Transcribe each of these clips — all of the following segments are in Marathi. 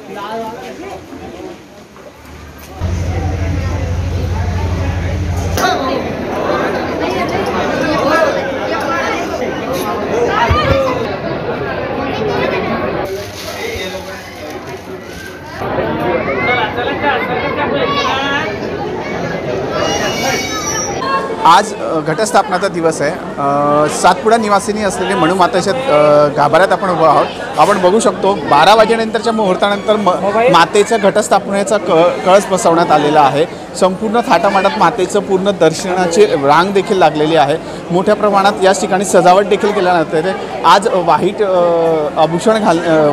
आज घटस्थापनाचा दिवस आहे। सातपुडा निवासिनी असलेले म्हणू मातेच्या गाभाऱ्यात आपण उभा आहोत। आपण बघू शकतो 12 वाजेनंतरच्या मुहूर्तानंतर मातेच्या घटस्थापनेचा कळस बसवण्यात आलेला आहे। संपूर्ण थाटामाटात मातेचं पूर्ण दर्शनाची रांग देखील लागलेली आहे। मोठ्या प्रमाणात या ठिकाणी सजावट देखील केल्या जाते। आज व्हाईट आभूषण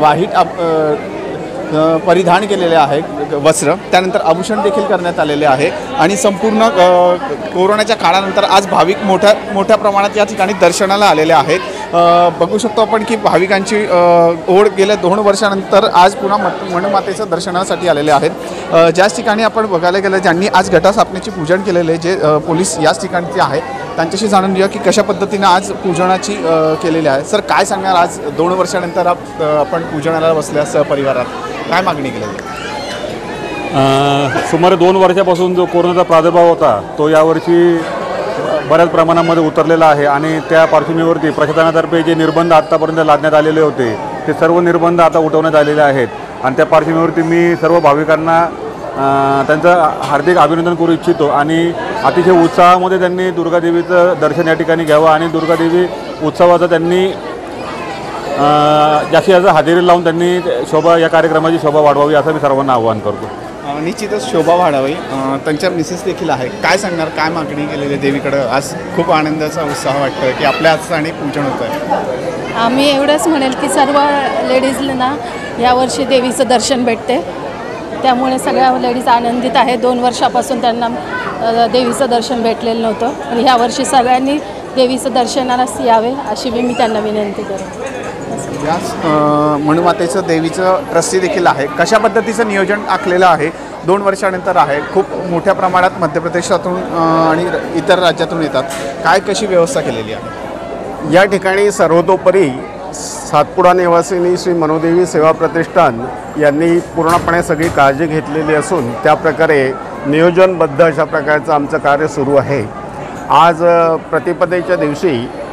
परिधान केलेले आहे वस्त्र, त्यानंतर आभूषण देखील करण्यात आलेले आहे आणि संपूर्ण कोरोनाच्या काळानंतर आज भाविक मोठ्या प्रमाणात या ठिकाणी दर्शनाला आलेले आहेत। बघू शकतो आपण की भाविकांची ओढ गेल्या 2 वर्षानंतर आज पुन्हा म्हणू मातेचं दर्शनासाठी आलेले आहेत। ज्याच ठिकाणी आपण बघायला गेलं ज्यांनी आज घटस्थापनेचे पूजन केलेले जे पोलीस याच ठिकाणचे आहेत त्यांच्याशी जाणून घेऊया की कशा पद्धतीने आज पूजनाची केलेली आहे। सर, काय सांगणार, आज 2 वर्षानंतर आपण पूजनाला बसल्यास परिवारात काय मागणी केलेली? सुमारे 2 वर्षापासून जो कोरोनाचा प्रादुर्भाव होता तो यावर्षी बऱ्याच प्रमाणामध्ये उतरलेला आहे आणि त्या पार्श्वभूमीवरती प्रशासनातर्फे जे निर्बंध आत्तापर्यंत लादण्यात आलेले होते ते सर्व निर्बंध आता उठवण्यात आलेले आहेत आणि त्या पार्श्वभूमीवरती मी सर्व भाविकांना त्यांचं हार्दिक अभिनंदन करू इच्छितो आणि अतिशय उत्साहामध्ये त्यांनी दुर्गादेवीचं दर्शन या ठिकाणी घ्यावं आणि दुर्गादेवी उत्सवाचा त्यांनी जास्तीत जास्त हजेरी लावून त्यांनी या कार्यक्रमाची शोभा वाढवावी असं मी सर्वांना आवाहन करतो। निश्चितच शोभा वाढावी। त्यांच्या मिसेस देखील आहे, काय सांगणार, काय मागणी केलेली देवीकडं? आज खूप आनंदाचा उत्साह वाटतोय की आपल्या हाताने पूजन होतं आहे। आम्ही एवढंच म्हणेल की सर्व लेडीजला यावर्षी देवीचं दर्शन भेटते, त्यामुळे सगळ्या लेडीज आनंदित आहे। 2 वर्षापासून त्यांना देवीचं दर्शन भेटलेलं नव्हतं आणि ह्यावर्षी सगळ्यांनी देवीचं दर्शनास यावे अशी मी त्यांना विनंती करते। याच म्हणू मातेचं देवीचं ट्रस्टी देखील आहे, कशा पद्धतीचं नियोजन आखलेलं आहे? 2 वर्षानंतर आहे, खूप मोठ्या प्रमाणात मध्य प्रदेशातून आणि इतर राज्यातून येतात, काय कशी व्यवस्था केलेली आहे? या ठिकाणी सर्वतोपरी सातपुडा निवासिनी श्री मनोदेवी सेवा प्रतिष्ठान यांनी पूर्णपणे सगळी काळजी घेतलेली असून त्याप्रकारे नियोजनबद्ध अशा प्रकारचं आमचं कार्य सुरू आहे। आज प्रतिपदेच्या दिवशी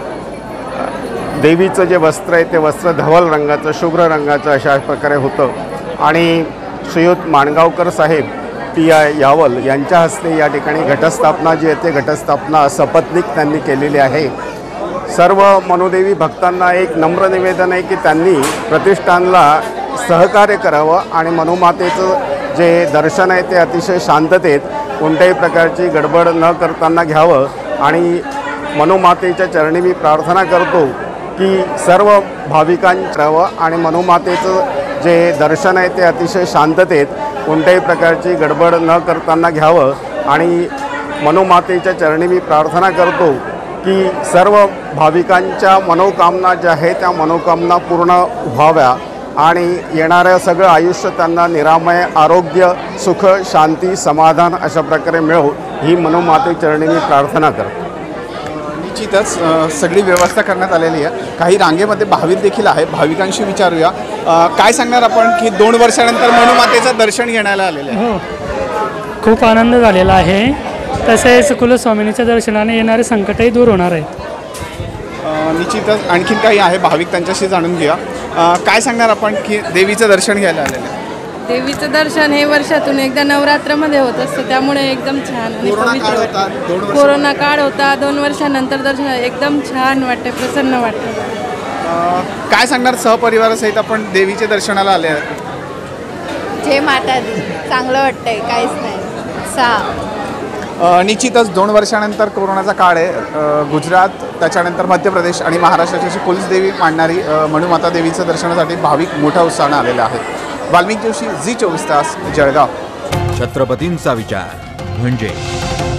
देवीचं जे वस्त्र आहे ते वस्त्र धवल रंगाचं, शुभ्र रंगाचं अशा प्रकारे होतं आणि श्रीयुत माणगावकर साहेब PI यावल यांच्या हस्ते या ठिकाणी घटस्थापना जी आहे ते घटस्थापना सपत्नीक त्यांनी केलेली आहे। सर्व मनोदेवी भक्तांना एक नम्र निवेदन आहे की त्यांनी प्रतिष्ठानला सहकार्य करावं आणि मनोमातेचं जे दर्शन आहे ते अतिशय शांततेत कोणत्याही प्रकारची गडबड न करताना घ्यावं आणि मनोमातेच्या चरणी मी प्रार्थना करतो की सर्व भाविकांचं आणि मनोमातेचं जे दर्शन आहे ते अतिशय शांततेत कोणत्याही प्रकारची गडबड न करताना घ्यावं आणि मनोमातेच्या चरणी मी प्रार्थना करतो की सर्व भाविकांच्या मनोकामना ज्या आहेत त्या मनोकामना पूर्ण व्हाव्या आणि येणारं सगळं आयुष्य त्यांना निरामय आरोग्य, सुख, शांती, समाधान अशा प्रकारे मिळो ही मनोमाते चरणी मी प्रार्थना करतो। निश्चितच सगळी व्यवस्था करण्यात आलेली आहे। काही रांगेमध्ये भाविक देखील आहे, भाविकांशी विचारूया, काय सांगणार आपण की 2 वर्षानंतर म्हणू मातेचं दर्शन घेण्याला आलेलं आहे? हो, खूप आनंद झालेला आहे। तसेच कुलस्वामिनीच्या दर्शनाने येणारे संकटही दूर होणार आहेत। निश्चितच आणखीन काही आहे भाविक, त्यांच्याशी जाणून घेऊया, काय सांगणार आपण की देवीचं दर्शन घ्यायला आलेलं आहे? देवीचं दर्शन हे वर्षातून एकदा नवरात्रामध्ये होत असतं, त्यामुळे एकदम छान आणि पवित्र वाटतं। कोरोना काळ होता, 2 वर्षानंतर दर्शन एकदम छान वाटते, प्रसन्न वाटतं। काय सांगणार, सहपरिवारासहित आपण देवीच्या दर्शनाला आले आहेत? जय माता दी, चांगलं वाटतंय, काहीच नाही। निश्चितच 2 वर्षानंतर कोरोनाचा काळ आहे। गुजरात, त्याच्यानंतर मध्य प्रदेश आणि महाराष्ट्राची अशी कुलस देवी मांडणारी म्हणू माता देवीचं दर्शनासाठी भाविक मोठ्या उत्साहानं आलेले आहेत। वाल्मिक जोशी, झी 24 तास, जळगाव। छत्रपतींचा विचार म्हणजे